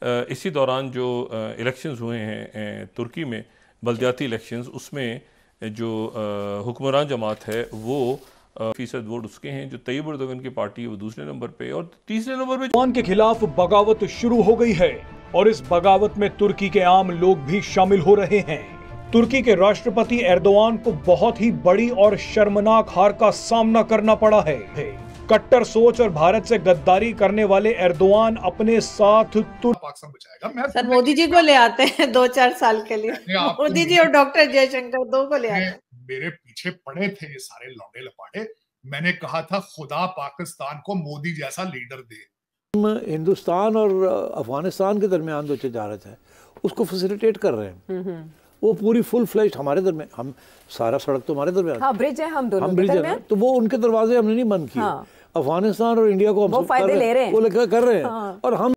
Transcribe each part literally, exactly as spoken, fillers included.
इसी दौरान जो इलेक्शंस हुए हैं तुर्की में, बल्दियाती इलेक्शंस, उसमें जो हुक्मरान जमात है वो फीसद वोट उसके हैं, जो तैयब एर्दोगन की पार्टी है वो दूसरे नंबर पे, और तीसरे नंबर पे एर्दोगान के खिलाफ बगावत शुरू हो गई है और इस बगावत में तुर्की के आम लोग भी शामिल हो रहे हैं। तुर्की के राष्ट्रपति एर्दोगान को बहुत ही बड़ी और शर्मनाक हार का सामना करना पड़ा है। कट्टर सोच और भारत से गद्दारी करने वाले एर्दोगान अपने साथ पाकिस्तान बचाएगा। सर मोदी जी को ले आते हैं दो चार साल के लिए, मोदी जी और डॉक्टर जयशंकर दो को ले आते हैं। मेरे पीछे पड़े थे ये सारे लौंडे लपाटे। मैंने कहा था खुदा पाकिस्तान को मोदी जैसा लीडर दे। हम हिंदुस्तान और अफगानिस्तान के दरमियान जो तजारत है उसको फैसिलिटेट कर रहे हैं, वो पूरी फुल फ्लैश हमारे दरमियान, हम सारा सड़क तो हमारे दरमियान, हाँ, ब्रिज है, हम दोनों हम ब्रिज है, तो वो उनके दरवाजे हमने नहीं बंद किए। हाँ। अफगानिस्तान और इंडिया को हम वो फायदे ले रहे हैं, वो लेकर कर रहे हैं। हाँ। और हम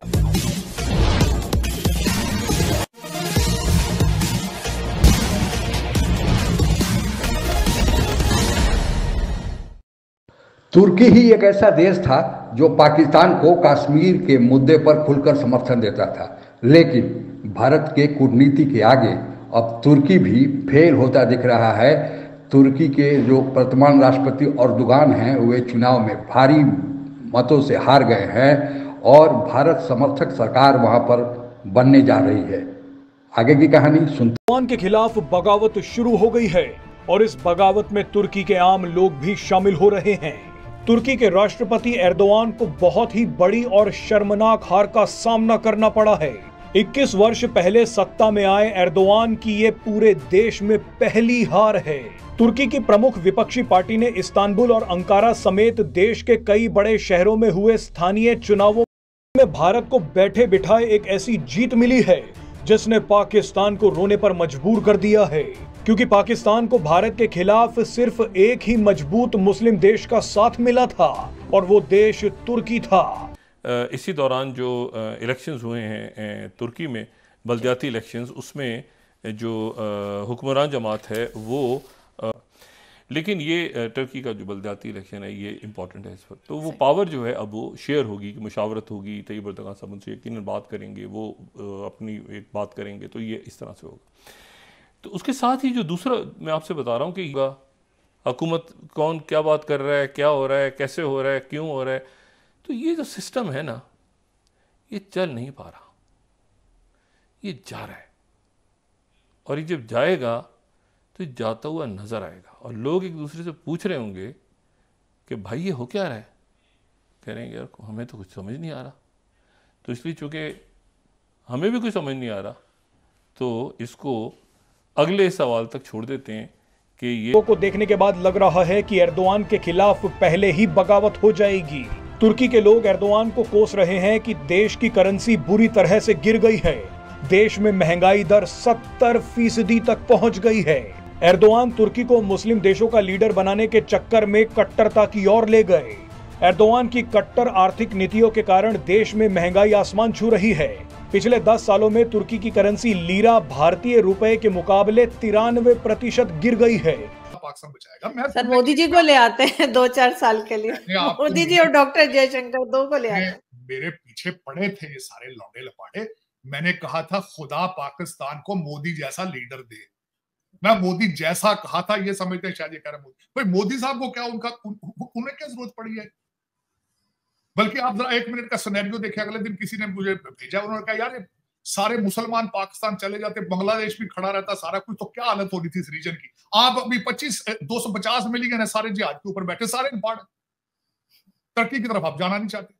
तुर्की ही एक ऐसा देश था जो पाकिस्तान को कश्मीर के मुद्दे पर खुलकर समर्थन देता था, लेकिन भारत के कूटनीति के आगे अब तुर्की भी फेल होता दिख रहा है। तुर्की के जो वर्तमान राष्ट्रपति एर्दोगान हैं वे चुनाव में भारी मतों से हार गए हैं और भारत समर्थक सरकार वहां पर बनने जा रही है। आगे की कहानी सुनते। एर्दोगान के खिलाफ बगावत शुरू हो गई है और इस बगावत में तुर्की के आम लोग भी शामिल हो रहे हैं। तुर्की के राष्ट्रपति एर्दोगान को बहुत ही बड़ी और शर्मनाक हार का सामना करना पड़ा है। इक्कीस वर्ष पहले सत्ता में आए एर्दोगान की ये पूरे देश में पहली हार है। तुर्की की प्रमुख विपक्षी पार्टी ने इस्तांबुल और अंकारा समेत देश के कई बड़े शहरों में हुए स्थानीय चुनावों में भारत को बैठे बिठाए एक ऐसी जीत मिली है जिसने पाकिस्तान को रोने पर मजबूर कर दिया है, क्योंकि पाकिस्तान को भारत के खिलाफ सिर्फ एक ही मजबूत मुस्लिम देश का साथ मिला था और वो देश तुर्की था। इसी दौरान जो इलेक्शंस हुए हैं तुर्की में, बल्दियाती इलेक्शंस, उसमें जो हुक्मरान जमात है वो, लेकिन ये तुर्की का जो बल्दियाती इलेक्शन है ये इंपॉर्टेंट है इस वक्त, तो वो पावर जो है अब वो शेयर होगी, कि मुशावरत होगी, तैयब एर्दोगान साहब उनसे यकीनन बात करेंगे, वो अपनी एक बात करेंगे, तो ये इस तरह से होगा। तो उसके साथ ही जो दूसरा मैं आपसे बता रहा हूँ कि हुकूमत कौन क्या बात कर रहा है, क्या हो रहा है, कैसे हो रहा है, क्यों हो रहा है, तो ये जो सिस्टम है ना ये चल नहीं पा रहा, ये जा रहा है, और ये जब जाएगा तो ये जाता हुआ नजर आएगा, और लोग एक दूसरे से पूछ रहे होंगे कि भाई ये हो क्या रहा है, कह रहे हैं यार हमें तो कुछ समझ नहीं आ रहा। तो इसलिए चूंकि हमें भी कुछ समझ नहीं आ रहा तो इसको अगले सवाल तक छोड़ देते हैं कि ये को देखने के बाद लग रहा है कि एर्दोगान के खिलाफ पहले ही बगावत हो जाएगी। तुर्की के लोग एर्दोगान को कोस रहे हैं कि देश की करेंसी बुरी तरह से गिर गई है, देश में महंगाई दर सत्तर फीसदी तक पहुंच गई है। एर्दोगान तुर्की को मुस्लिम देशों का लीडर बनाने के चक्कर में कट्टरता की ओर ले गए। एर्दोगान की कट्टर आर्थिक नीतियों के कारण देश में महंगाई आसमान छू रही है। पिछले दस सालों में तुर्की की करेंसी लीरा भारतीय रुपए के मुकाबले तिरानवे प्रतिशत गिर गई है। पाकिस्तान बचाएगा। सर मोदी जी को ले आते हैं दो चार साल के लिए, मोदी जी और डॉक्टर जयशंकर दो को ले आते हैं। मेरे पीछे पड़े थे ये सारे लौंडे लपाटे। मैंने कहा था खुदा पाकिस्तान को मोदी जैसा लीडर दे। मैं मोदी जैसा कहा था, ये समझते शायद ये कह रहे मोदी, भाई मोदी साहब को क्या उनका उन, उन्हें क्या जरूरत पड़ी है। बल्कि आप जरा एक मिनट का सिनेरियो देखें, अगले दिन किसी ने मुझे भेजा, उन्होंने कहा यार सारे मुसलमान पाकिस्तान चले जाते, बांग्लादेश भी खड़ा रहता, सारा कुछ, तो क्या हालत होनी थी इस रीजन की। आप अभी पच्चीस दो सौ पचास मिलियन है सारे जिहाद के ऊपर बैठे, सारे बाढ़ टर्की की तरफ आप जाना नहीं चाहते।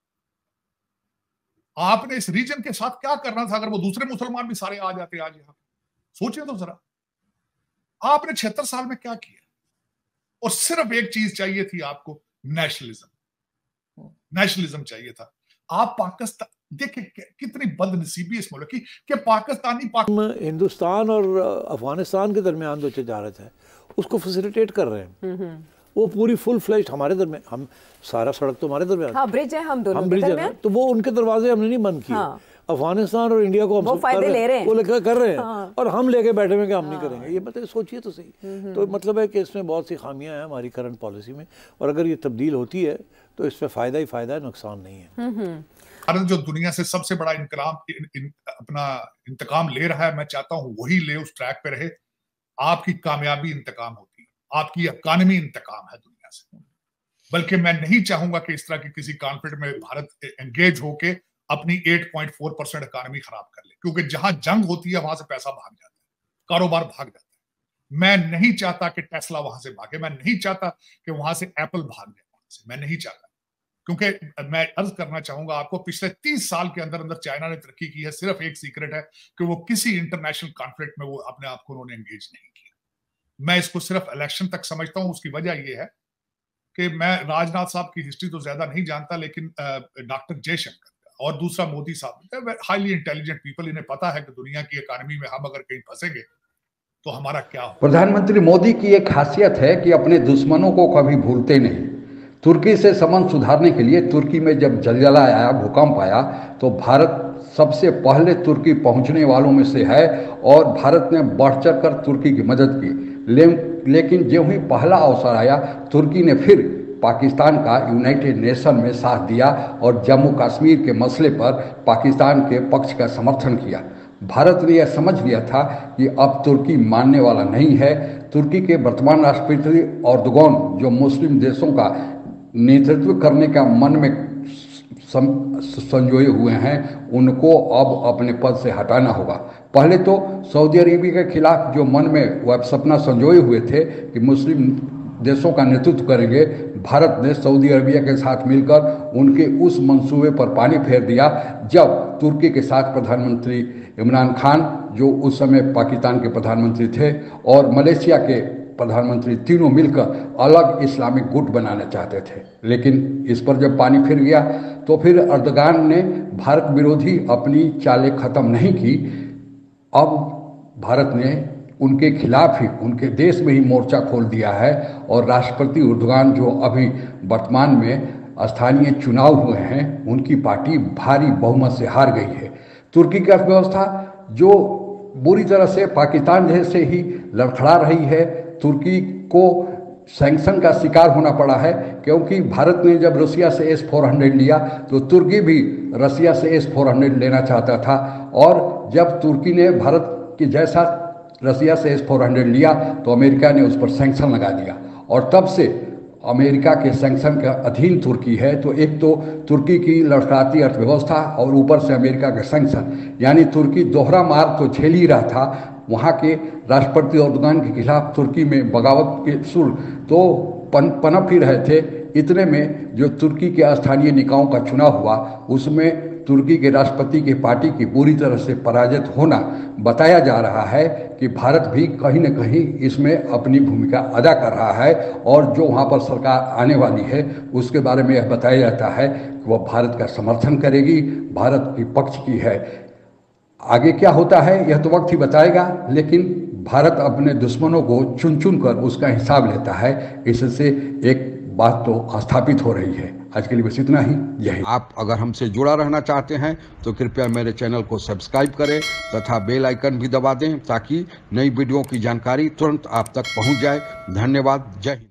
आपने इस रीजन के साथ क्या करना था अगर वो दूसरे मुसलमान भी सारे आ जाते आज यहां। सोचिए तो जरा, आपने छिहत्तर साल में क्या किया, और सिर्फ एक चीज चाहिए थी आपको, नेशनलिज्म। नेशनलिज्म चाहिए था। आप पाकिस्तान देखिए कितनी बदनसीबी इस मुल्क की कि पाकिस्तानी पाक... हिंदुस्तान और अफगानिस्तान के दरमियान जो तजारत है उसको फैसिलिटेट कर रहे हैं, वो पूरी फुल फ्लैश हमारे दरमियान, हम सारा सड़क तो हमारे दरमियान, हाँ, ब्रिज है, हम दोनों हम ब्रिज है, तो वो उनके दरवाजे हमने नहीं बंद किए। हाँ। अफगानिस्तान और इंडिया को हम वो फायदे ले रहे हैं, वो लेकर कर रहे हैं। हाँ। और हम लेके बैठे हुए कि हम हाँ। नहीं करेंगे, ये मतलब सोचिए तो सही। तो मतलब है कि इसमें बहुत सी खामियां हैं हमारी करंट पॉलिसी में, और अगर ये तब्दील होती है तो इसमें फ़ायदा ही फ़ायदा है, नुकसान नहीं है। भारत जो दुनिया से सबसे बड़ा इनकलाब इन, इन, अपना इंतकाम ले रहा है, मैं चाहता हूं वही ले, उस ट्रैक पे रहे। आपकी कामयाबी इंतकाम होती है, आपकी इकॉनमी इंतकाम है दुनिया से। बल्कि मैं नहीं चाहूंगा कि इस तरह की किसी कॉन्फ्लिक्ट में भारत एंगेज होके अपनी आठ पॉइंट चार परसेंट इकॉनमी खराब कर ले, क्योंकि जहां जंग होती है वहां से पैसा भाग जाता है, कारोबार भाग जाता है। मैं नहीं चाहता कि टेस्ला वहां से भागे, मैं नहीं चाहता कि वहां से एप्पल भाग जाए वहां से, मैं नहीं चाहता। क्योंकि मैं अर्ज करना चाहूंगा आपको, पिछले तीस साल के अंदर अंदर चाइना ने तरक्की की है। सिर्फ एक सीक्रेट है कि वो किसी इंटरनेशनल कॉन्फ्लिक्ट में वो अपने आप को उन्होंने एंगेज नहीं किया। मैं इसको सिर्फ इलेक्शन तक समझता हूं। उसकी वजह यह है कि मैं राजनाथ साहब की हिस्ट्री तो ज्यादा नहीं जानता, लेकिन डॉक्टर जयशंकर और दूसरा मोदी साहब हाईली इंटेलिजेंट पीपल, इन्हें पता है कि दुनिया की इकॉनमी में हम अगर कहीं फंसेंगे तो हमारा क्या हो। प्रधानमंत्री मोदी की एक खासियत है कि अपने दुश्मनों को कभी भूलते नहीं। तुर्की से संबंध सुधारने के लिए तुर्की में जब जलजला आया, भूकंप आया, तो भारत सबसे पहले तुर्की पहुंचने वालों में से है और भारत ने बढ़ चढ़ कर तुर्की की मदद की। ले, लेकिन जो ही पहला अवसर आया, तुर्की ने फिर पाकिस्तान का यूनाइटेड नेशन में साथ दिया और जम्मू कश्मीर के मसले पर पाकिस्तान के पक्ष का समर्थन किया। भारत ने यह समझ लिया था कि अब तुर्की मानने वाला नहीं है। तुर्की के वर्तमान राष्ट्रपति एर्दोगान, जो मुस्लिम देशों का नेतृत्व करने का मन में संजोए हुए हैं, उनको अब अपने पद से हटाना होगा। पहले तो सऊदी अरेबिया के खिलाफ जो मन में वह सपना संजोए हुए थे कि मुस्लिम देशों का नेतृत्व करेंगे, भारत ने सऊदी अरेबिया के साथ मिलकर उनके उस मंसूबे पर पानी फेर दिया जब तुर्की के साथ प्रधानमंत्री इमरान खान, जो उस समय पाकिस्तान के प्रधानमंत्री थे, और मलेशिया के प्रधानमंत्री तीनों मिलकर अलग इस्लामिक गुट बनाना चाहते थे। लेकिन इस पर जब पानी फिर गया तो फिर एर्दोगान ने भारत विरोधी अपनी चालें खत्म नहीं की। अब भारत ने उनके खिलाफ ही, उनके देश में ही मोर्चा खोल दिया है और राष्ट्रपति एर्दोगान, जो अभी वर्तमान में स्थानीय चुनाव हुए हैं, उनकी पार्टी भारी बहुमत से हार गई है। तुर्की की अर्थव्यवस्था जो बुरी तरह से पाकिस्तान जैसे ही लड़खड़ा रही है, तुर्की को सैंक्शन का शिकार होना पड़ा है, क्योंकि भारत ने जब रसिया से एस फोर हंड्रेड लिया तो तुर्की भी रसिया से एस फोर हंड्रेड लेना चाहता था, और जब तुर्की ने भारत के जैसा रसिया से एस फोर हंड्रेड लिया तो अमेरिका ने उस पर सैंक्शन लगा दिया, और तब से अमेरिका के सैंक्शन के अधीन तुर्की है। तो एक तो तुर्की की लड़खड़ाती अर्थव्यवस्था और ऊपर से अमेरिका के सैंक्शन, यानी तुर्की दोहरा मार तो झेल ही रहा था। वहाँ के राष्ट्रपति एर्दोगान के खिलाफ तुर्की में बगावत के सुर तो पन पनप ही रहे थे। इतने में जो तुर्की के स्थानीय निकायों का चुनाव हुआ, उसमें तुर्की के राष्ट्रपति की पार्टी की बुरी तरह से पराजित होना बताया जा रहा है कि भारत भी कहीं न कहीं इसमें अपनी भूमिका अदा कर रहा है, और जो वहाँ पर सरकार आने वाली है उसके बारे में यह बताया जाता है कि वह भारत का समर्थन करेगी, भारत के पक्ष की है। आगे क्या होता है यह तो वक्त ही बताएगा, लेकिन भारत अपने दुश्मनों को चुन चुन कर उसका हिसाब लेता है। इससे एक बात तो स्थापित हो रही है। आज के लिए बस इतना ही। जय हिंद। आप अगर हमसे जुड़ा रहना चाहते हैं तो कृपया मेरे चैनल को सब्सक्राइब करें तथा बेल आइकन भी दबा दें, ताकि नई वीडियो की जानकारी तुरंत आप तक पहुंच जाए। धन्यवाद। जय हिंद।